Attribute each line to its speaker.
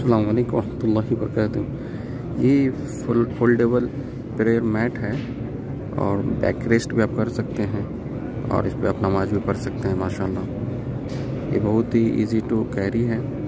Speaker 1: अस्सलाम वालेकुम रहमतुल्लाहि वबरकातुहू। ये फोल्डेबल प्रेयर मैट है और बैक रेस्ट भी आप कर सकते हैं और इस पर आप नमाज भी पढ़ सकते हैं। माशाल्लाह ये बहुत ही इजी टू कैरी है।